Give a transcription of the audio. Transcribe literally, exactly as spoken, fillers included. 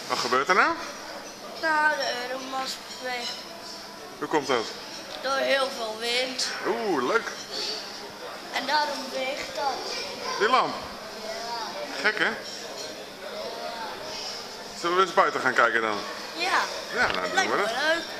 Wat gebeurt er nou? Nou, de Euromast beweegt Hoe komt dat? door heel veel wind. Oeh, leuk. En daarom beweegt dat. Die lamp. Gek, hè? Zullen we eens buiten gaan kijken dan? Ja, Ja, nou dat doen lijkt we me dat. leuk.